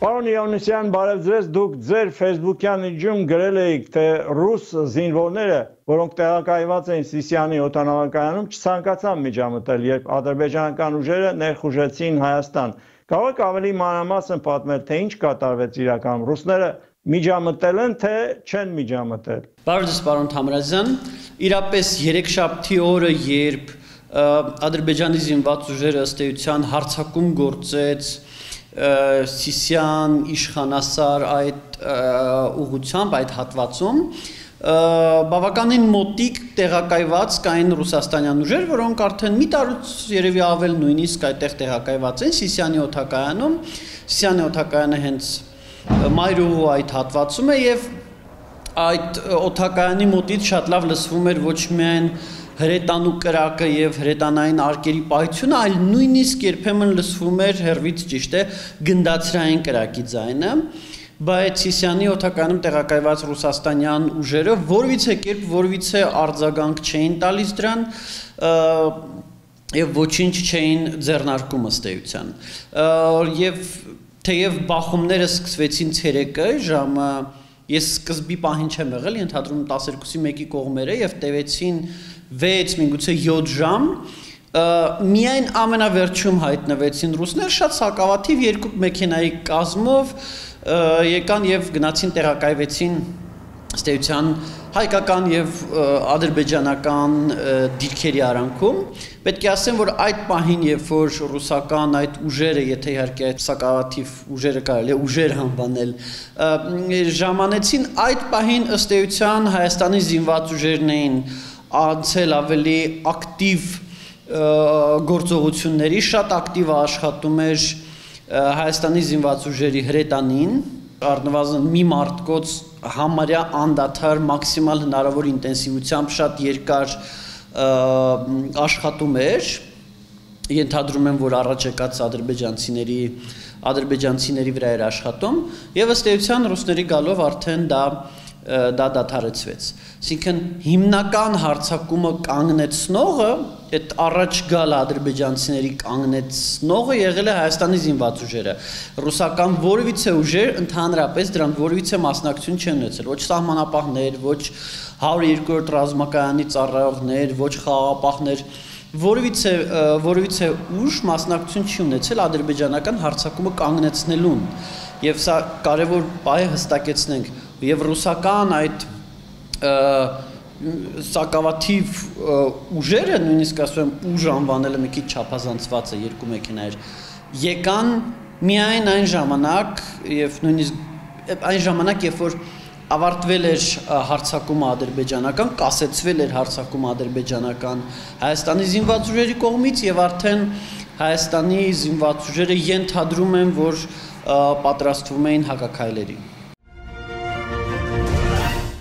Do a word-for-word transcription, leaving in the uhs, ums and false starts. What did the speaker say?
Պարոն Իոնիսյան, բարև ձեզ, դուք ձեր Facebook-յան էջում գրել էիք, թե ռուս զինվորները, որոնք տեղակայված էին Սիսիանի օդանավակայանում, չցանկացան միջամտել, երբ ադրբեջանական ուժերը ներխուժեցին Հայաստան։ Կարող եք ավելի մանրամասն պատմել, թե ինչ կատարվեց իրականում, ռուսները միջամտել են, թե չեն միջամտել։ Բարև ձեզ, պարոն Թամրազյան, իրապես երեքշաբթի օրը, երբ Ադրբեջանի զինված ուժերը ըստ էության հարձակում գործեց Սիսիան իշխանասար այդ ուղղությամբ, այդ հատվածում, բավականին մոտիկ տեղակայված կային ռուսաստանյան ուժեր, որոնք արդեն մի տարուց երևի ավել նույնիսկ այդտեղ տեղակայված են Սիսիանի օդակայանում, Սիսիանի օդակայանը հենց մայրուղու այդ հատվածում է եւ այդ օդակայանի մոտից շատ լավ լսվում էր ոչ միայն հրետանու կրակը եւ հրետանային արկերի պայթյունը, այլ նույնիսկ երբեմն լսվում էր հեռվից ճիշտ է գնդացրային կրակի ձայնը, բայց Սիսիանի օդակայանում տեղակայված ռուսաստանյան ուժերը որևիցե կերպ որևիցե արձագանք չէին տալիս դրան եւ ոչինչ չէին ձեռնարկում ըստ էության։ Եվ թեև բախումները սկսվեցին ցերեկը ժամը ես սկզբի պահին չեմ եղել, ենթադրում տասներկուսի մեկի կողմերը եւ տևեցին վեց, միգուցե յոթ ժամ, միայն ամենավերջում հայտնվեցին ռուսներ, շատ սակավաթիվ երկու մեքենայի կազմով եկան եւ գնացին տեղակայվեցին ըստ էության հայկական եւ ադրբեջանական դիրքերի արանքում։ Պետք է ասեմ, որ այդ պահին, երբ որ ռուսական այդ ուժերը, եթե իհարկե այդ սակավաթիվ ուժերը կարելի է ուժեր անվանել, ժամանեցին, այդ պահին ըստ էության Հայաստանի զինված ուժերն էին անցել ավելի ակտիվ գործողությունների, շատ ակտիվ աշխատում էր Հայաստանի զինված ուժերի հրետանին, առնվազն մի մարտկոց համարյա անդադար մաքսիմալ հնարավոր ինտենսիվությամբ շատ երկար աշխատում էր, ենթադրում եմ, որ առաջ եկած ադրբեջանցիների ադրբեջանցիների վրա էր աշխատում, եւ ըստ էության ռուսների գալով արդեն դա դա դադարեցվեց։ Այսինքն հիմնական հարձակումը կանգնեցնողը, այդ առաջ գալ ադրբեջանցիների կանգնեցնողը եղել է Հայաստանի զինված ուժերը։ Ռուսական որևիցե ուժեր ընդհանրապես դրան որևիցե մասնակցություն չեն ունեցել, ոչ սահմանապահներ, ոչ հարյուր երկրորդ ռազմակայանի ծառայողներ, ոչ խաղաղապահներ, որևիցե որևիցե ուժ մասնակցություն չի ունեցել ադրբեջանական հարձակումը կանգնեցնելուն։ Եվ սա կարևոր բան է հստակեցնենք, եւ ռուսական այդ սակավաթիվ ուժերը, նույնիսկ ասում եմ ուժ անվանելը մի քիչ չափազանցված է, երկու մեքենա էր, եկան միայն այն ժամանակ եւ նույնիսկ այն ժամանակ, երբ որ ավարտվել էր հարձակումը ադրբեջանական, կասեցվել էր հարձակումը ադրբեջանական Հայաստանի զինված ուժերի կողմից եւ արդեն Հայաստանի զինված ուժերը ենթադրում են, որ պատրաստվում էին հակաքայլերի։